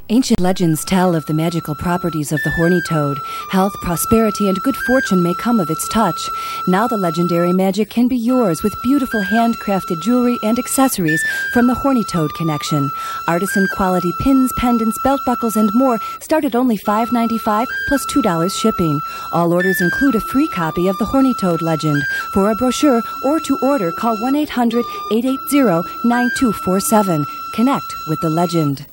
Ancient legends tell of the magical properties of the HornyToad. Health, prosperity, and good fortune may come of its touch. Now the legendary magic can be yours with beautiful handcrafted jewelry and accessories from the HornyToad Connection. Artisan quality pins, pendants, belt buckles, and more start at only $5.95 plus $2 shipping. All orders include a free copy of the HornyToad legend. For a brochure or to order, call 1-800-880-9247. Connect with the legend.